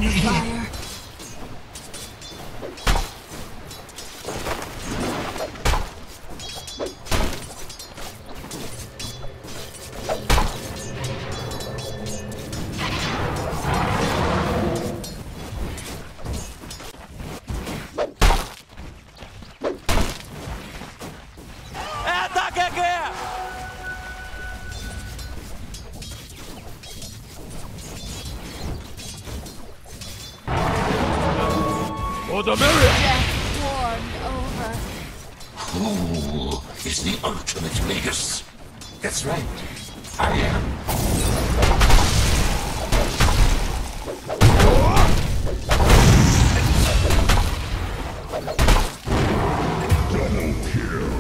the fire. Death warmed over. Who is the ultimate Magus? That's right, I am. Double kill.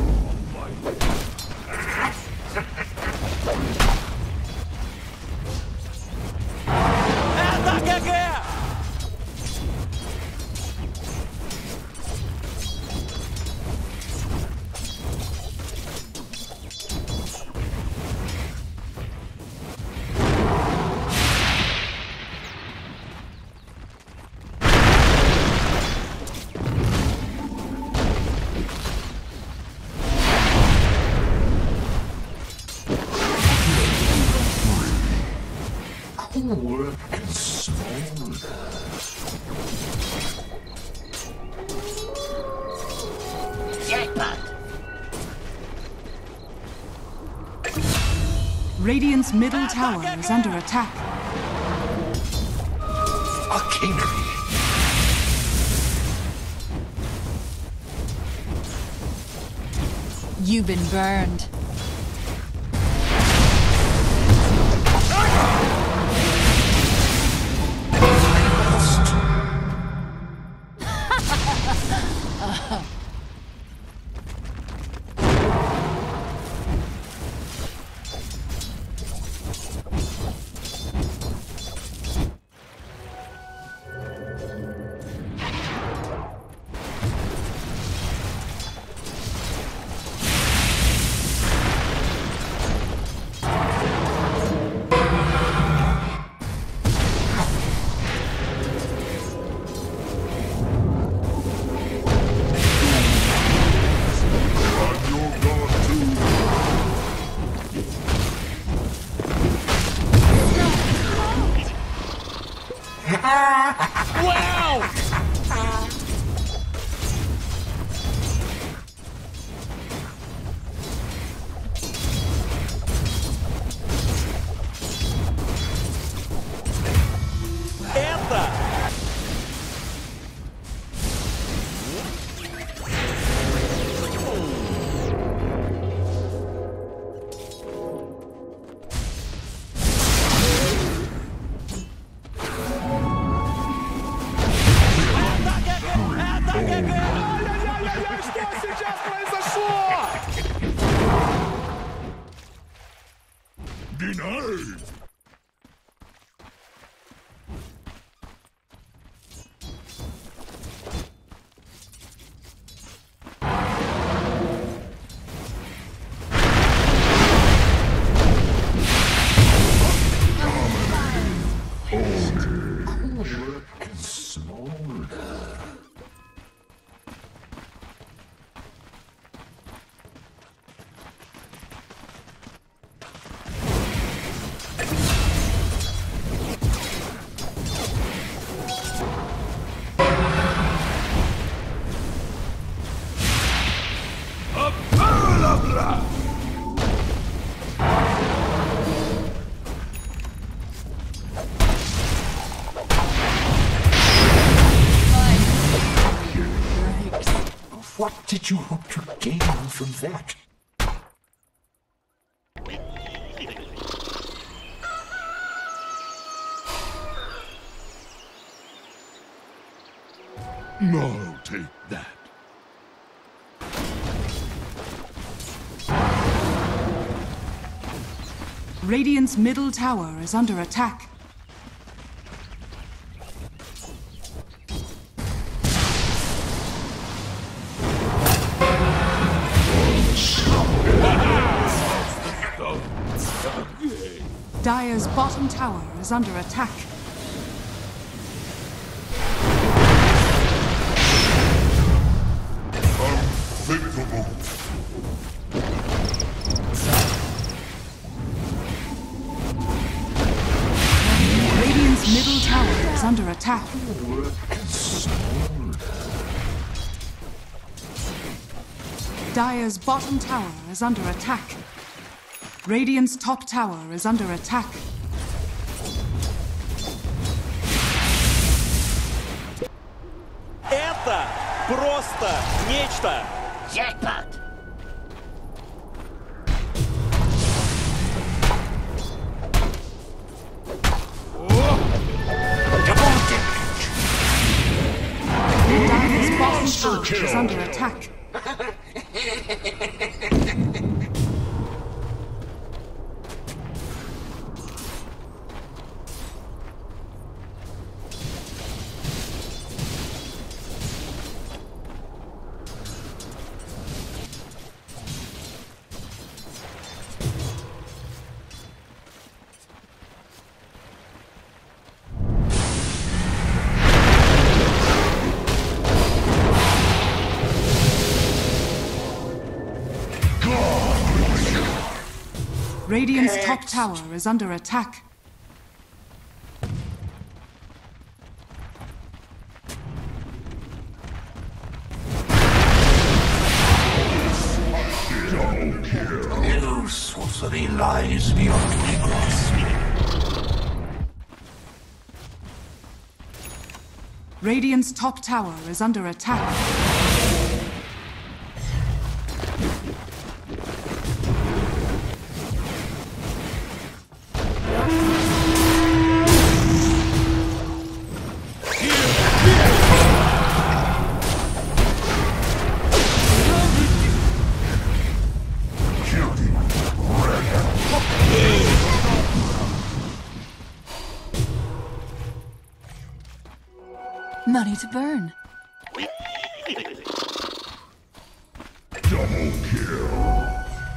Cool and smolder. Jackpot. Radiant's middle tower is under attack. Arcanery. You've been burned. Wow! Denied! Cooler and smolder. What did you hope to gain from that? I'll take that. Radiant's middle tower is under attack. Dire's bottom tower is under attack. tower is under attack. Dire's bottom tower is under attack. Radiant's top tower is under attack. Это просто нечто! Jackpot! Dire's bottom tower is under attack. Radiant's top tower is under attack. No sorcery lies beyond my grasp. Radiant's top tower is under attack. Money to burn. Double kill.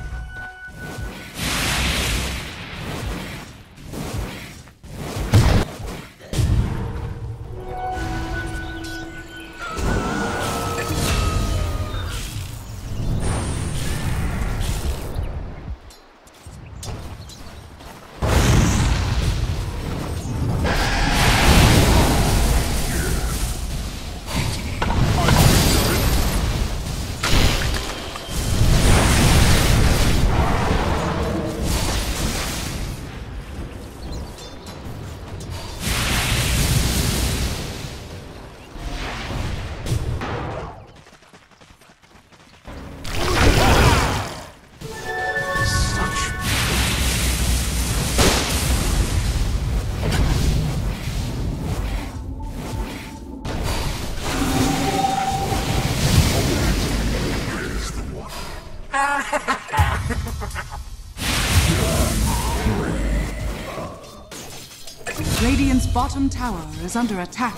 Radiant's bottom tower is under attack.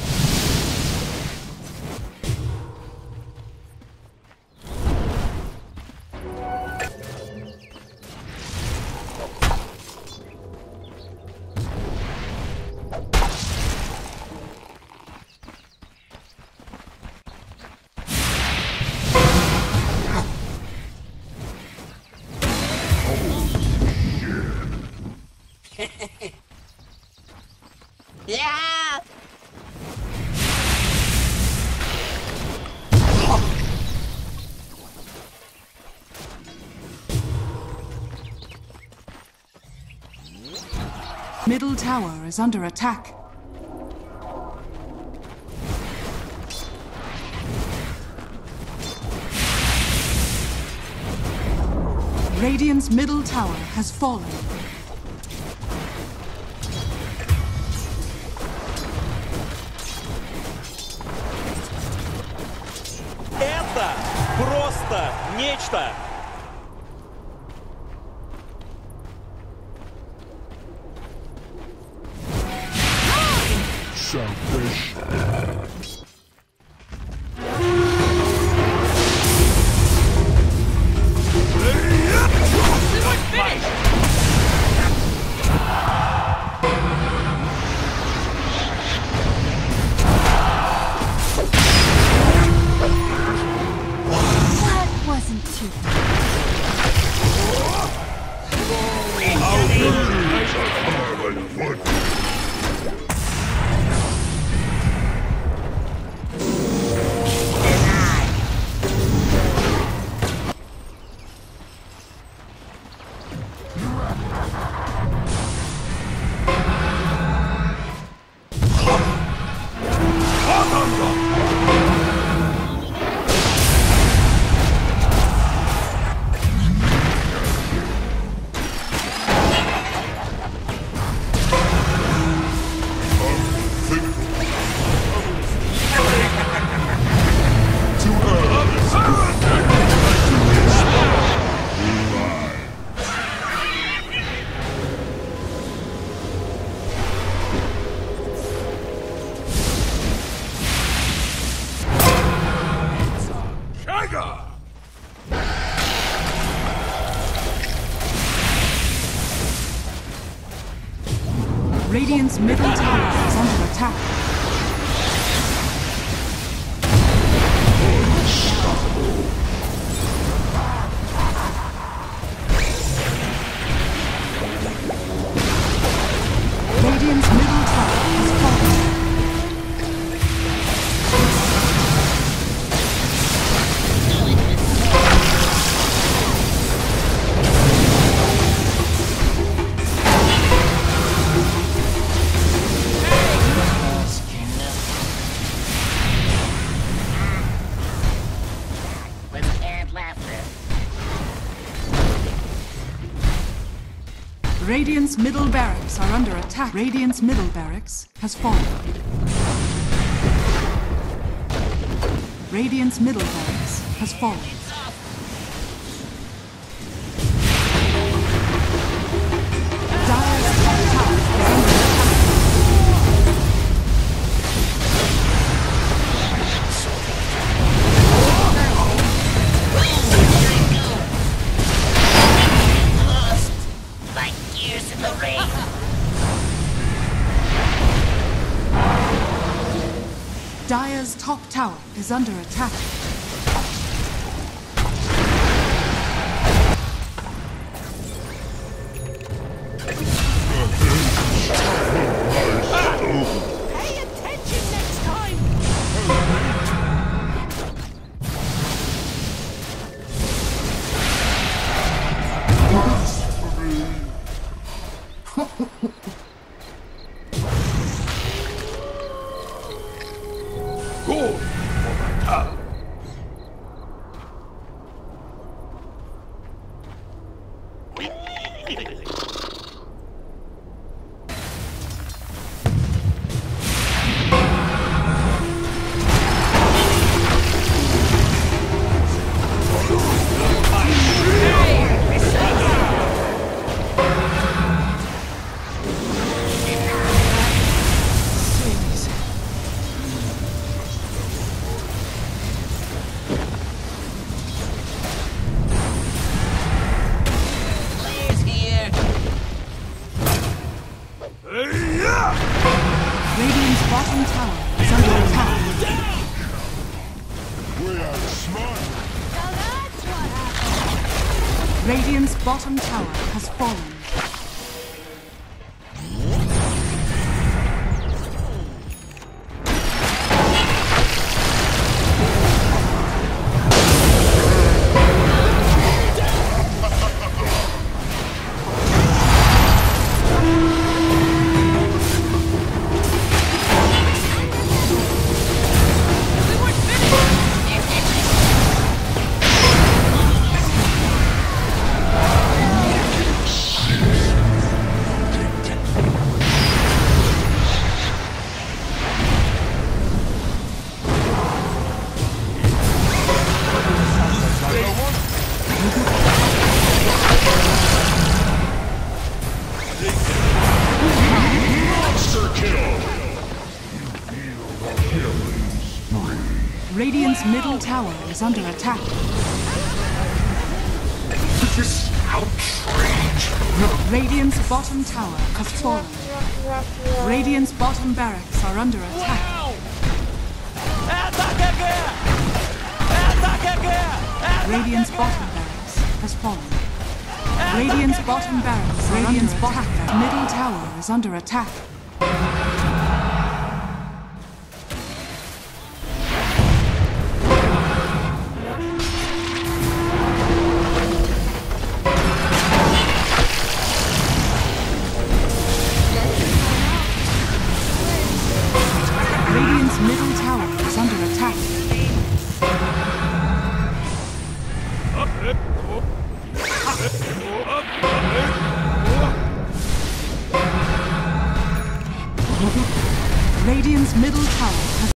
Yeah! Middle tower is under attack. Radiant's middle tower has fallen. Это просто нечто! Selfish. That wasn't too bad. Our victories are far and foot. Radiant's middle tower is under attack. Radiant's middle tower has fallen. With canned laughter. Radiant's middle barracks are under attack. Radiant's middle barracks has fallen. Radiant's middle barracks has fallen. Dire's top tower is under attack. Lost. Like gears in the rain. Dire's top tower is under attack. Pay attention next time! Good for my town. Players here. Radiant's bottom tower is under attack. We are smart. Now that's what happened! Radiant's bottom tower has fallen. Monster kill. Radiant's middle tower is under attack. This outrage. Radiant's bottom tower has fallen. Radiant's bottom barracks are under attack. Radiant's bottom barracks has fallen. Radiant's bottom barracks are under attack. Middle tower is under attack. Radiant's middle tower is under attack. Radiant's middle tower has